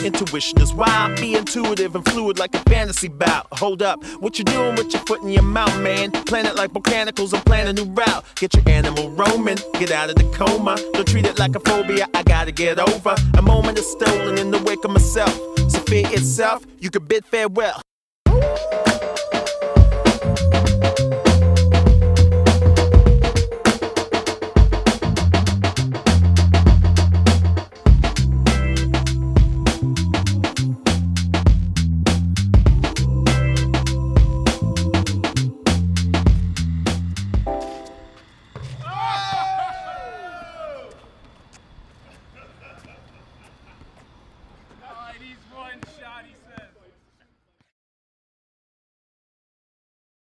Intuition is wild, be intuitive and fluid like a fantasy bout. Hold up, what you doing with your foot in your mouth, man? Planet like botanicals, I'm planning a new route. Get your animal roaming, get out of the coma. Don't treat it like a phobia, I gotta get over. A moment is stolen in the wake of myself. So fear itself, you could bid farewell. He's one shot,